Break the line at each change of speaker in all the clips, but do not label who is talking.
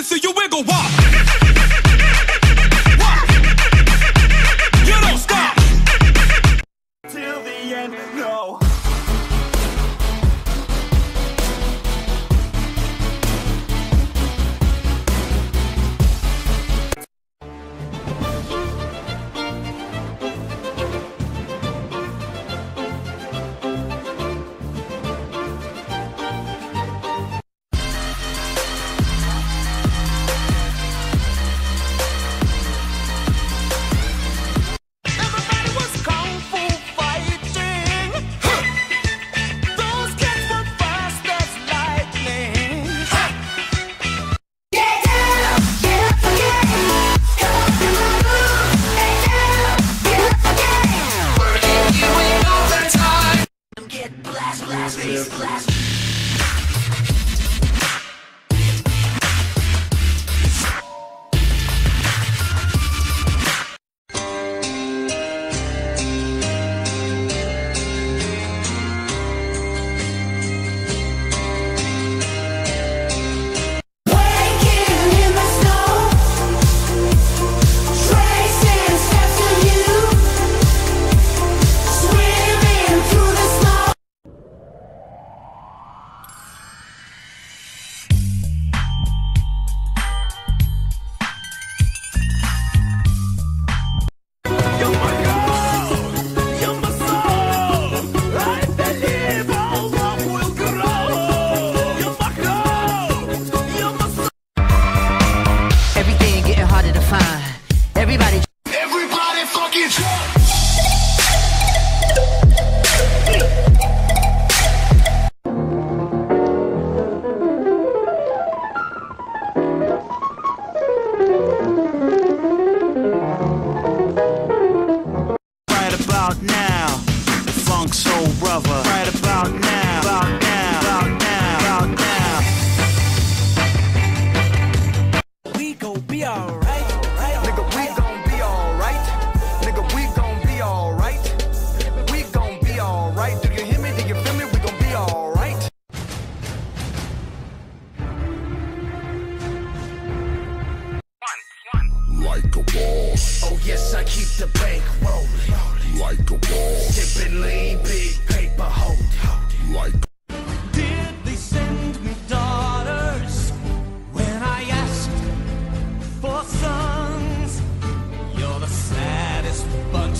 see you wiggle walk. Walk. You don't stop till the end. No.
Like a boss.
Oh yes, I keep the bank rolling.
Like a boss.
Sipping lean, big paper holding.
Like.
Did they send me daughters when I asked for sons? You're the saddest bunch.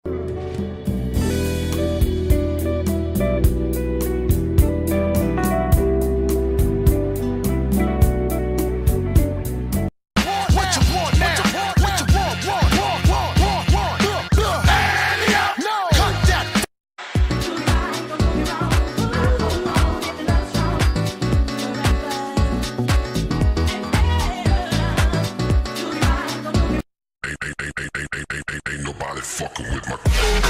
Ain't nobody fucking with my.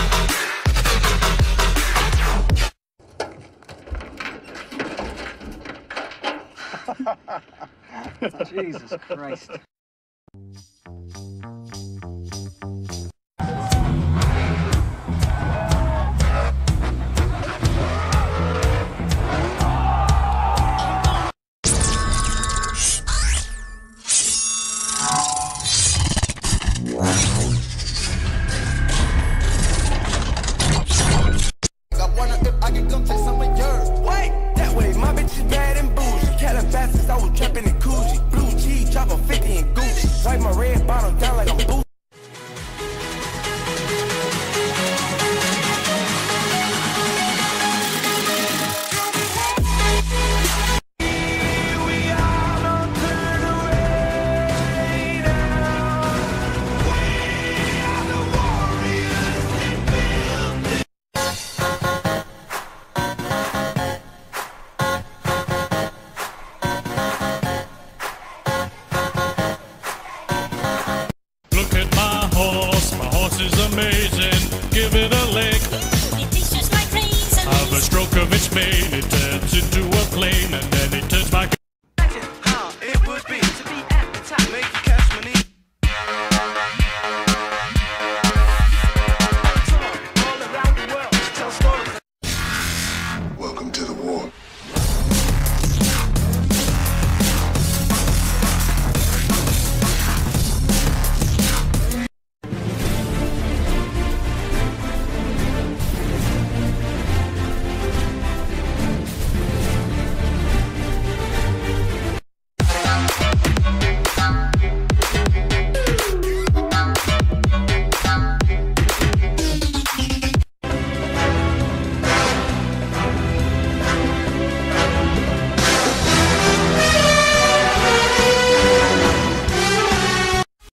Jesus Christ.
I can come take some of yours. Wait, that way, my bitch is bad and bougie. Calabasas, I was trapping in Coogee. Blue cheese, chopper 50 and Gucci. Wipe my red bottom down like I'm boozy.
Is amazing, give it a lick.
It tastes just like raisins.
Have a stroke of its mane, it turns into a plane, and then it